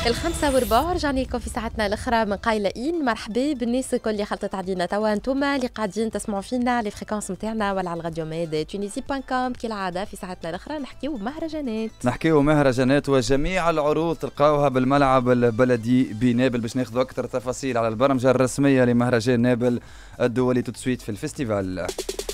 الخمسة وربع رجعنا لكم في ساعتنا الأخرى من قايلين مرحبا بالناس الكل اللي خلطت علينا توا انتوما اللي قاعدين تسمعوا فينا على الفريكونس نتاعنا ولا على الراديو ميد تونيزي.com. كالعادة في ساعتنا الأخرى نحكيو مهرجانات وجميع العروض تلقاوها بالملعب البلدي بنابل باش ناخذوا أكثر تفاصيل على البرمجة الرسمية لمهرجان نابل الدولي تسويت في الفستيفال.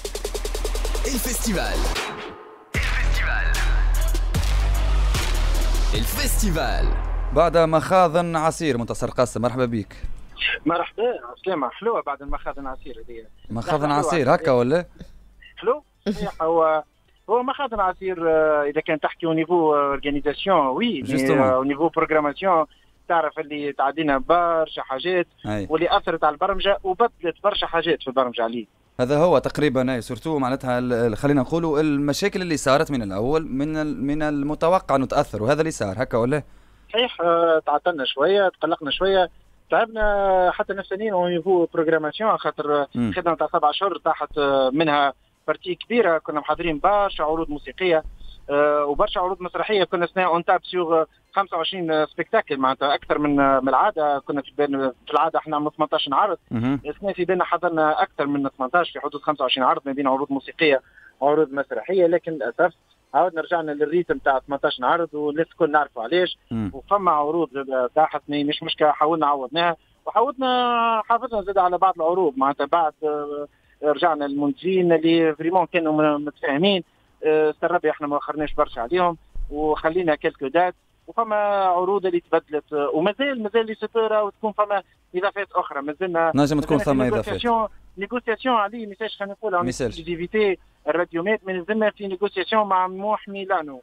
الفستيفال بعد مخاض عسير. منتصر قاسم مرحبا بك. مرحبا سلامة. حلوة بعد المخاض عسير هذه. مخاض عسير هكا ولا؟ حلو صحيح. هو مخاض عسير إذا كان تحكي او نيفو اورغانيزاسيون وي او نيفو بروغراماسيون تعرف اللي تعدينا برشا حاجات واللي أثرت على البرمجة وبدلت برشا حاجات في البرمجة عليه. هذا هو تقريبا سورتو معناتها خلينا نقولوا المشاكل اللي صارت من الأول من المتوقع أنه تأثر وهذا اللي صار هكا ولا؟ صحيح. تعطلنا شويه تقلقنا شويه تعبنا حتى نفسانيا او نيفو بروغراماسيون خاطر خدمه تاع 7 اشهر طاحت منها بارتي كبيره. كنا محضرين برشا عروض موسيقيه وبرشا عروض مسرحيه. كنا سنه اون تاب سيغ 25 سبيكتاكل معناتها اكثر من العاده. كنا في العاده احنا نعملوا 18 عرض. السنه في بالنا حضرنا اكثر من 18 في حدود 25 عرض ما بين عروض موسيقيه وعروض مسرحيه. لكن للاسف عاودنا رجعنا للريتم تاع 18 عرض والناس الكل نعرفوا علاش. وفما عروض طاحت مش مشكله حاولنا عوضناها وحاولنا حافظنا زاد على بعض العروض معناتها. بعد رجعنا للمنتجين اللي فريمون كانوا متفاهمين. سربي احنا ما اخرناش برشا عليهم وخلينا كلكو دات. وفما عروض اللي تبدلت ومازال اللي سترى وتكون فما اضافات اخرى. مازلنا نجم تكون فما اضافات نيغوسياسيون عليه ميساج خلينا نقولوا اكسكلوزيفيتي الراديومات مازلنا في نيغوسياسيون مع موح ميلانو.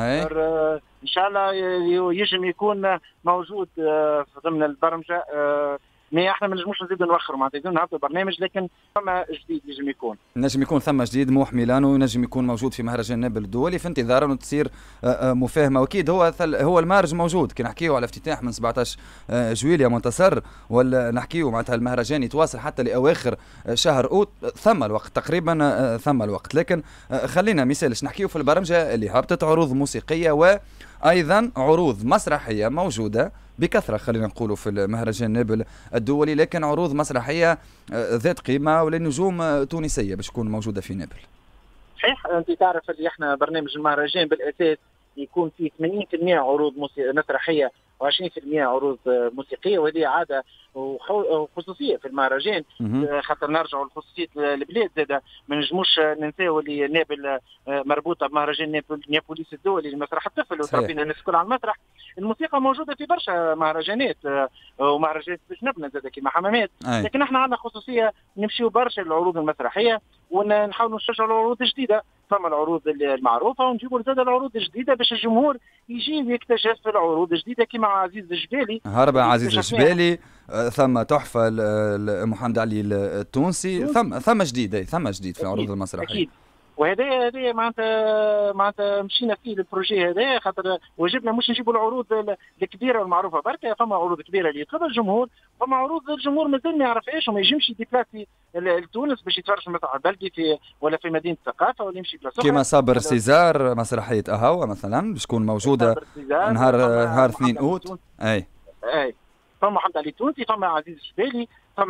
ان شاء الله يجم يكون موجود ضمن البرمجه. مي احنا ما نجموش نزيدوا نوخروا معناتها نهبطوا برنامج لكن ثم جديد نجم يكون ثم جديد موح ميلانو ينجم يكون موجود في مهرجان نابل الدولي في انتظار انه تصير مفاهمه. واكيد هو المارج موجود كي نحكيو على افتتاح من 17 جويليا منتصر ولا نحكيو معناتها المهرجان يتواصل حتى لاواخر شهر اوت. ثم الوقت تقريبا ثم الوقت. لكن خلينا مثالش نحكيو في البرمجه اللي هبطت عروض موسيقيه وايضا عروض مسرحيه موجوده بكثرة خلينا نقولوا في المهرجان نابل الدولي. لكن عروض مسرحية ذات قيمة وللنجوم تونسية باش تكون موجودة في نابل. صحيح. انت تعرف اللي احنا برنامج المهرجان بالاساس يكون فيه 80% عروض مسرحية و20% عروض موسيقيه وهذه عاده وخصوصيه في المهرجان. خاطر نرجعوا لخصوصيه البلاد زاده ما نجموش ننساو اللي نابل مربوطه بمهرجان نابوليس الدولي لمسرح الطفل وتربينا الناس الكل على المسرح. الموسيقى موجوده في برشا مهرجانات ومهرجانات بجنبنا زاده كيما حمامات. لكن احنا عندنا خصوصيه نمشيو برشا للعروض المسرحيه ونحاولوا نشجعوا العروض الجديده. فما العروض المعروفه ونجيبوا زاد العروض الجديده باش الجمهور يجي ويكتشف العروض الجديده كيما عزيز الجبالي. هربة عزيز الجبالي ثم تحفه محمد علي التونسي. ثم جديد في العروض المسرحيه. أكيد. وهذا معناتها مشينا فيه البروجي هذا خاطر واجبنا مش نجيبوا العروض الكبيره والمعروفه بركه. فما عروض كبيره اللي يطلبها الجمهور. فما عروض الجمهور مازال ما يعرفهاش وما يجمش يديبلاسي لتونس باش يتفرج في المسرح البلدي ولا في مدينه الثقافه ولا يمشي بلاصه كيما صابر سيزار مسرحيه اهوا مثلا باش تكون موجوده نهار 2 اوت. اي فما محمد علي التونسي. فما عزيز الجبالي.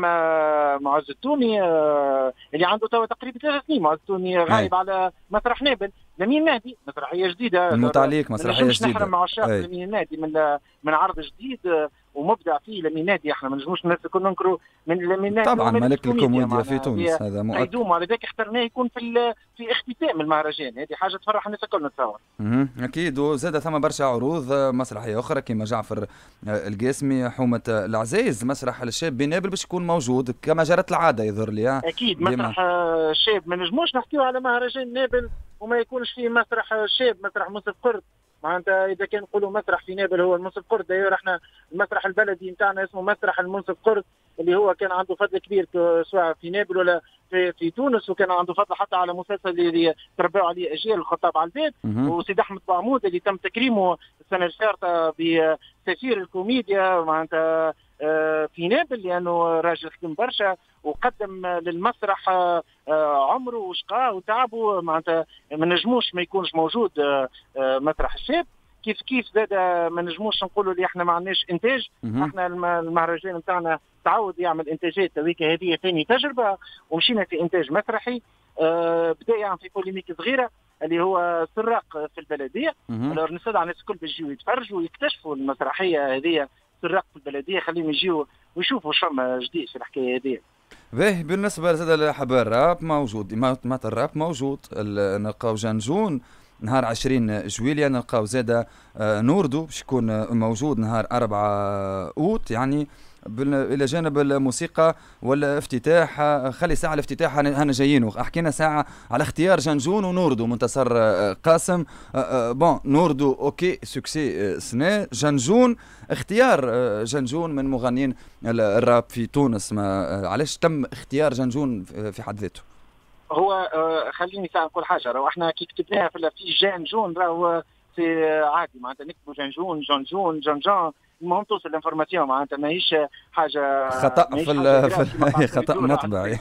فما معز التوني اللي عنده توا تقريبا 3 سنين. معز التوني غايب على مسرح نابل. لمين نادي مسرحيه جديده. المتعليق مسرحيه جديده. نحرم مع عشاق لمين نادي من عرض جديد ومبدع فيه لمين نادي. احنا ما نجموش الناس الكل ننكروا من لمين نادي. طبعا ملك الكوميديا في تونس هذا مؤكد. يدوم على ذاك اخترناه يكون في اختتام المهرجان. هذه حاجه تفرح الناس الكل نتصور. اكيد. وزاد ثم برشا عروض مسرحيه اخرى كما جعفر القاسمي حومه العزايز مسرح الشاب بنابل باش يكون موجود كما جرت العاده يظهر لي. اكيد مسرح الشاب ما نجموش نحكيو على مهرجان نابل وما يكونش فيه مسرح شاب مسرح منصف قرد. معناتها اذا كان نقولوا مسرح في نابل هو المنصف قرد. داير احنا المسرح البلدي نتاعنا اسمه مسرح المنصف قرد اللي هو كان عنده فضل كبير سواء في نابل ولا في تونس. وكان عنده فضل حتى على مسلسل اللي تربوا عليه اجيال الخطاب على البيت. وسيد احمد بعمود اللي تم تكريمه السنه الفارطه بسفير الكوميديا معناتها في نابل لانه راجل خدم برشا وقدم للمسرح عمره وشقاه وتعبه. معناتها ما نجموش ما يكونش موجود مسرح الشاب. كيف زاد ما نجموش نقولوا اللي احنا ما عندناش انتاج. احنا المهرجان نتاعنا تعود يعمل انتاجات تويك، هذه ثاني تجربه ومشينا في انتاج مسرحي. بدا يعني في بوليميك صغيره اللي هو سراق في البلديه. نستدعى الناس الكل باش يجيو يتفرجوا ويكتشفوا المسرحيه هذه سراق في البلديه، خليهم يجيو ويشوفوا شو جديد في الحكايه هذه. باهي بالنسبه لزاد الحبار الراب موجود، ما الراب موجود. نلقاو جنجون نهار 20 جويليا، نلقاو زاد نوردو باش يكون موجود نهار 4 اوت. يعني الى جانب الموسيقى والافتتاح، خلي ساعه الافتتاح هنا جايين. حكينا ساعه على اختيار جنجون ونوردو منتصر قاسم. بون نوردو اوكي سوكسي سنة. جنجون اختيار جنجون من مغنيين الراب في تونس، ما علاش تم اختيار جنجون في حد ذاته؟ هو خليني نقول حاجه، راهو احنا كي كتبناها في جنجون راهو في عادي معناتها نكتبوا جنجون جنجون جنجان، المهم توصل الانفورماسيون معناتها ماهيش حاجه خطا في خطا مطبعي.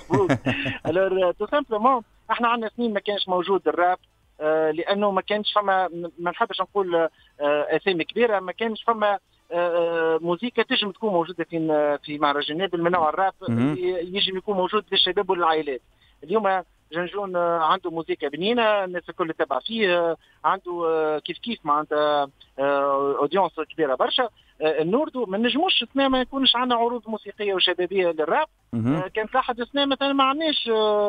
الور تو سامبلومون احنا عندنا سنين ما كانش موجود الراب، لانه ما كانش فما، ما نحبش نقول اسامي كبيره، ما كانش فما موسيقى تنجم تكون موجوده في مهرجانات من نوع الراب يجب يكون موجود للشباب والعائلات. اليوم جنجون عنده موسيقى بنينه، الناس الكل تتبع فيه، عنده كيف معناتها اودينس كبيره برشا. النوردو ما نجموش سنه ما يكونش عندنا عروض موسيقيه وشبابيه للراب. كانت لاحظ سنه مثلا ما عندناش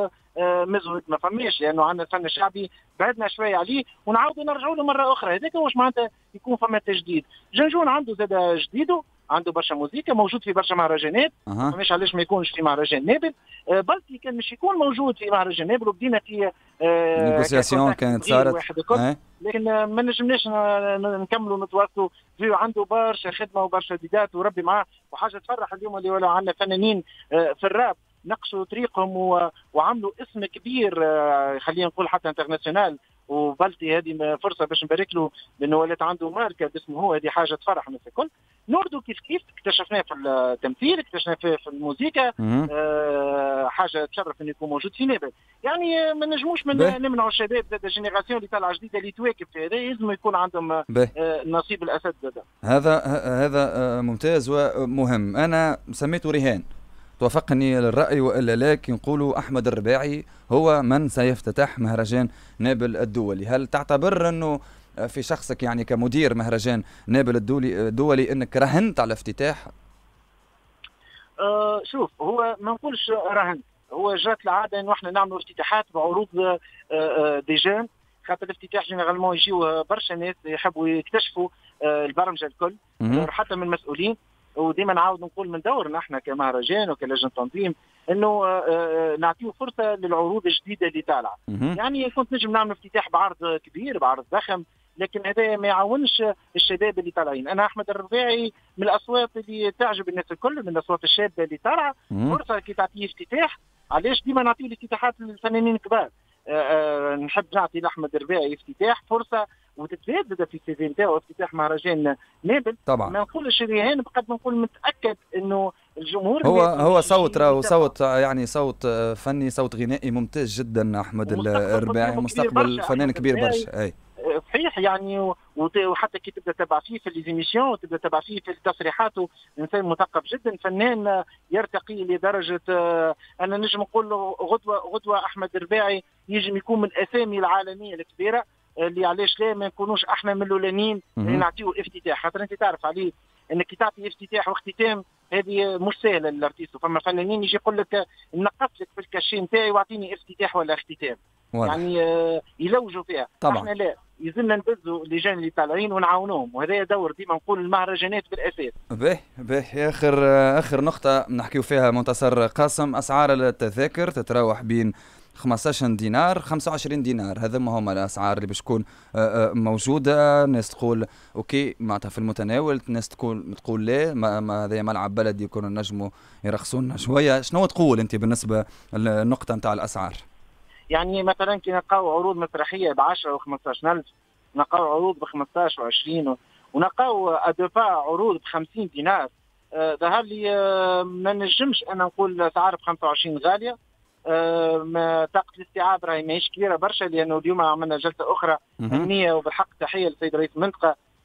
مزود، ما فماش، لانه عندنا الفن الشعبي بعدنا شويه عليه ونعاودوا نرجعوا له مره اخرى. هذاك واش معناتها يكون فما تجديد. جنجون عنده زاد جديده، عنده برشا موسيقى، موجود في برشا مهرجانات. مش علاش ما يكونش في مهرجان نابل. بلكي كان مش يكون موجود في مهرجان نابل، وبدينا في نيغوسياسيون كانت صارت، لكن ما نجمناش نكملوا نتواصلوا فيه. عنده برشا خدمه وبرشا ديدات وربي معاه، وحاجه تفرح اليوم اللي ولا عندنا فنانين في الراب نقشوا طريقهم وعملوا اسم كبير، خلينا نقول حتى انترناسيونال. وبلتي هذه فرصه باش نبارك له لانه ولات عنده ماركه باسمه هو، هذه حاجه تفرح الناس الكل. نوردو كيف اكتشفناه في التمثيل، اكتشفناه في الموسيقى، حاجه تشرف انه يكون موجود في نابل. يعني ما نجموش نمنعوا الشباب زاد الجينيراسيون اللي طالعه جديده اللي تواكب في هذا، لازم يكون عندهم نصيب الاسد زاد. هذا ممتاز ومهم. انا سميته رهان، توافقني للرأي وإلا لا كي نقولوا أحمد الرباعي هو من سيفتتح مهرجان نابل الدولي؟ هل تعتبر أنه في شخصك يعني كمدير مهرجان نابل الدولي أنك رهنت على افتتاح؟ شوف، هو ما نقولش رهنت، هو جات العادة أنه احنا نعملوا افتتاحات بعروض دي جان، خاطر الافتتاح جينيرالمون يجيو برشا ناس يحبوا يكتشفوا البرمجة الكل حتى من المسؤولين. وديما نعاود نقول من دورنا احنا كمهرجان وكلجنه تنظيم انه نعطيه فرصه للعروض الجديده اللي طالعه. يعني كنت نجم نعمل افتتاح بعرض كبير بعرض ضخم، لكن هذا ما يعاونش الشباب اللي طالعين. انا احمد الرباعي من الاصوات اللي تعجب الناس الكل، من الاصوات الشابه اللي طالعه. فرصه كي تعطيه افتتاح، علاش ديما نعطيه الافتتاحات للفنانين الكبار؟ نحب نعطي لاحمد الرباعي افتتاح فرصه وتتزاد في السي نتاعو افتتاح مهرجان نابل. طبعا ما نقولش رهان بقد ما نقول متاكد انه الجمهور هو صوت صوت يعني صوت فني، صوت غنائي ممتاز جدا احمد الرباعي، مستقبل فنان كبير برشا. اي صحيح يعني، وحتى كي تبدا تتبع فيه في ليزيميسيون وتبدا تتبع فيه في التصريحات، انسان مثقف جدا، فنان يرتقي لدرجه انا نجم نقول له غدوه احمد الرباعي يجم يكون من الاسامي العالميه الكبيره اللي علاش لا ما نكونوش احنا من الاولانيين اللي نعطيو افتتاح. خاطر انت تعرف عليه انك تعطي افتتاح واختتام هذه مش سهله للارتيست، فما فنانين يجي يقول لك نقص لك في الكاشي نتاعي واعطيني افتتاح ولا اختتام. يعني يلوجوا فيها. طبعا. احنا لا، يزلنا نبذوا اللجان اللي طالعين ونعاونوهم، وهذا دور ديما نقول المهرجانات بالاساس. باهي اخر نقطه نحكيو فيها منتصر قاسم، اسعار التذاكر تتراوح بين 15 دينار 25 دينار، هذا ما هما الاسعار اللي باش تكون موجوده. ناس تقول اوكي معناتها في المتناول، ناس تقول لا ما هذا ملعب بلدي يكونوا نجموا يرخصونا شويه. شنو تقول انت بالنسبه للنقطه نتاع الاسعار؟ يعني مثلا كي نلقاو عروض مسرحيه ب 10 و15 الف، نلقاو عروض ب 15 و20، ونلقاو ادوبا عروض ب 50 دينار. ظهر لي ما نجمش انا نقول اسعار ب 25 غاليه. ما طاقه الاستيعاب راهي ماهيش كبيره برشا، لانه اليوم عملنا جلسه اخرى فنيه، وبالحق تحيه للسيد رئيس المنطقه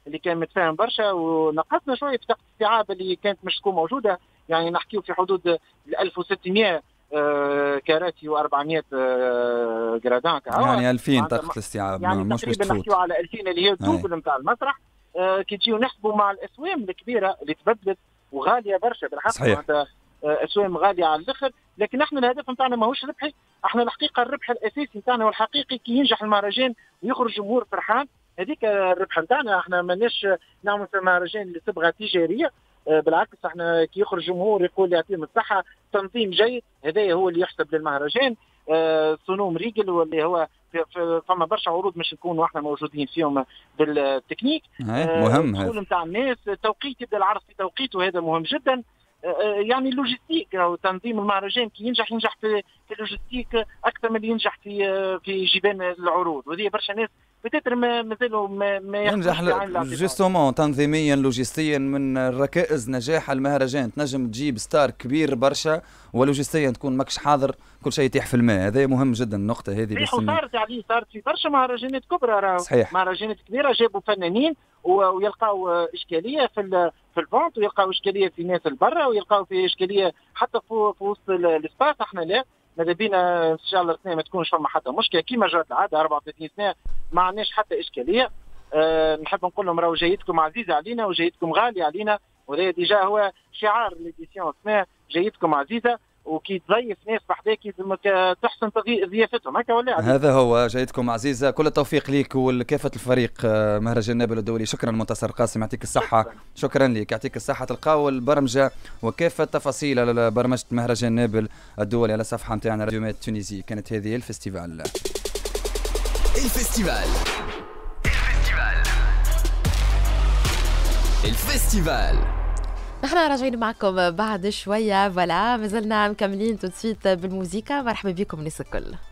اللي كان متفاهم برشا، ونقصنا شويه في طاقه الاستيعاب اللي كانت مش تكون موجوده. يعني نحكيو في حدود 1600 كراسي و400 جرادان يعني 2000 طاقه الاستيعاب، يعني مش تقريبا نحكيو على 2000 اللي هي الدوبل نتاع المسرح. كي تجيو نحسبوا مع الاسوام الكبيره اللي تبدلت وغاليه برشا بالحق، اسوام غاليه على الاخر، لكن احنا الهدف نتاعنا ماهوش ربحي. احنا الحقيقه الربح الاساسي نتاعنا والحقيقي كي ينجح المهرجان ويخرج جمهور فرحان، هذيك الربح نتاعنا. احنا ماناش نعمل في مهرجان اللي تبغى تجاريه، بالعكس احنا كي يخرج جمهور يقول يعطيهم الصحه، تنظيم جيد، هذا هو اللي يحسب للمهرجان. صنوم ريجل واللي هو فما برشا عروض مش نكونوا احنا موجودين فيهم بالتكنيك. مهم الدخول نتاع الناس، توقيت يبدا العرض في توقيته، هذا مهم جدا. يعني اللوجستيك او تنظيم المهرجان كي ينجح في اللوجستيك اكثر من اللي ينجح في جبان العروض، وهذه برشا ناس بتتر مازالوا ما ينجح جوستومون تنظيميا لوجستيا. من ركائز نجاح المهرجان تنجم تجيب ستار كبير برشا ولوجستيا تكون ماكش حاضر، كل شيء يتيح في الماء. هذا مهم جدا النقطه هذه. صارت في برشا مهرجانات كبرى، صحيح، مهرجانات كبيره جابوا فنانين ويلقاو اشكاليه في الفونت، ويلقاو اشكاليه في الناس البرة، ويلقاو في اشكاليه حتى في وسط الاسباس. احنا لا، ماذا بينا ان شاء الله السنه ما تكونش فما حتى مشكله كيما جرت العاده 34 سنه ما عندناش حتى اشكاليه. نحب نقول لهم راهو جايتكم عزيزه علينا وجايتكم غاليه علينا، وهذا ديجا هو شعار ليديسيون اسمها جايتكم عزيزه. وكي تضيف ناس بحذاك يلزمك تحسن ضيافتهم، هكا ولا عزيزة؟ هذا هو جايتكم عزيزه. كل التوفيق ليك ولكافه الفريق مهرجان نابل الدولي. شكرا منتصر قاسم، يعطيك الصحه. شكرا لك، يعطيك الصحه. تلقاو البرمجه وكافه تفاصيل على برمجه مهرجان نابل الدولي على صفحه نتاعنا راديو ميد تونيزي. كانت هذه الفيستيفال. نحن راجعين معكم بعد شوية. فوالا مازلنا مكملين تو سويت بالموسيقى. مرحبا بكم الناس الكل.